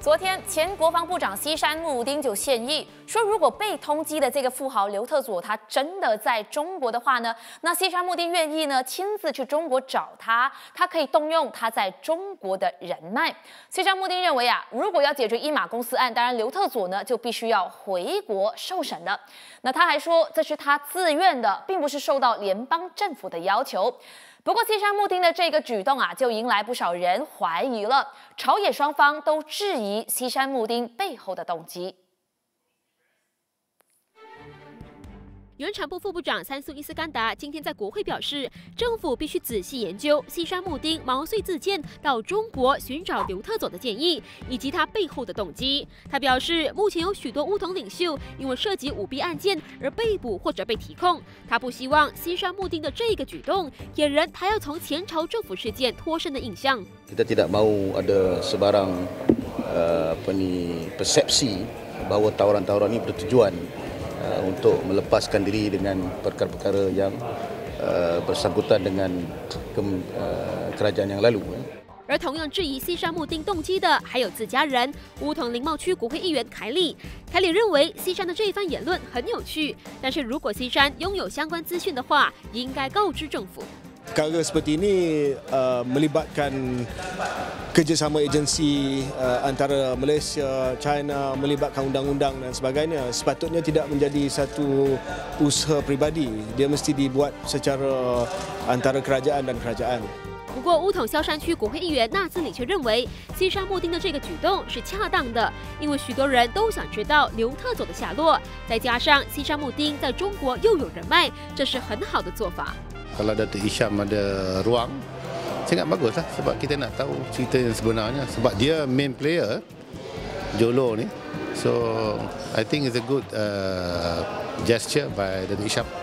昨天，前国防部长西山慕丁就现役说，如果被通缉的这个富豪刘特佐他真的在中国的话呢，那西山慕丁愿意呢亲自去中国找他，他可以动用他在中国的人脉。西山慕丁认为啊，如果要解决一马公司案，当然刘特佐呢就必须要回国受审了。那他还说，这是他自愿的，并不是受到联邦政府的要求。不过，西山慕丁的这个举动啊，就迎来不少人怀疑了。朝野双方都质疑西山慕丁背后的动机。 原产部副部长三苏伊斯甘达今天在国会表示，政府必须仔细研究西山慕丁毛遂自荐到中国寻找刘特佐的建议，以及他背后的动机。他表示，目前有许多巫统领袖因为涉及舞弊案件而被捕或者被提控，他不希望西山慕丁的这个举动给人他要从前朝政府事件脱身的印象。 Kita tidak mau ada sebarang persepsi bahawa tawaran-tawaran ini bertujuan untuk melepaskan diri dengan perkara-perkara yang bersangkutan dengan kerajaan yang lalu. 而同样质疑西山慕丁动机的还有自家人巫统林茂区国会议员凯里。凯里认为西山的这一番言论很有趣，但是如果西山拥有相关资讯的话，应该告知政府。 Perkara seperti ini melibatkan kerjasama agensi antara Malaysia, China, melibatkan undang-undang dan sebagainya. Sepatutnya tidak menjadi satu usaha pribadi. Dia mesti dibuat secara antara kerajaan dan kerajaan. 不过，巫统萧山区国会议员纳兹里却认为，西山慕丁的这个举动是恰当的，因为许多人都想知道刘特佐的下落，再加上西山慕丁在中国又有人脉，这是很好的做法。 Kalau Datuk Hisham ada ruang, sangat bagus lah sebab kita nak tahu cerita yang sebenarnya sebab dia main player Jolo ni. So I think it's a good gesture by Datuk Hisham.